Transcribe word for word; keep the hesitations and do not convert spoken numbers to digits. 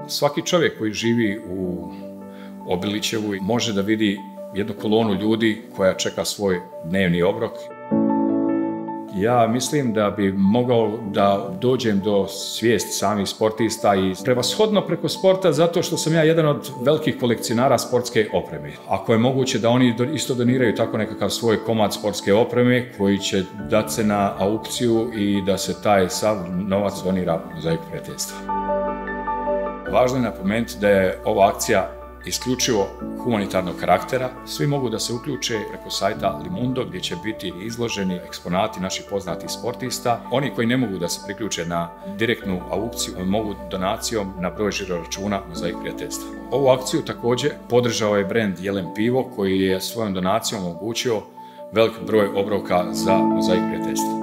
Svaki čovjek koji živi u Obilićevu može da vidi jednu kolonu ljudi koja čeka svoj dnevni obrok. Ja mislim da bi mogao da dođem do svijesti samih sportista i prevashodno preko sporta zato što sam ja jedan od velikih kolekcionara sportske opreme. Ako je moguće da oni isto doniraju tako nekakav svoj komad sportske opreme koji će dati se na aukciju i da se taj sav novac donira Mozaiku prijateljstva. Važno je napomenuti da je ova akcija isključivo humanitarnog karaktera. Svi mogu da se uključe preko sajta Limundo gdje će biti izloženi eksponati naših poznatih sportista. Oni koji ne mogu da se priključe na direktnu aukciju mogu donacijom na broj žiro računa Mozaiku prijateljstva. Ovu akciju također podržao je brend Jelen pivo koji je svojom donacijom omogućio velik broj obroka za Mozaiku prijateljstva.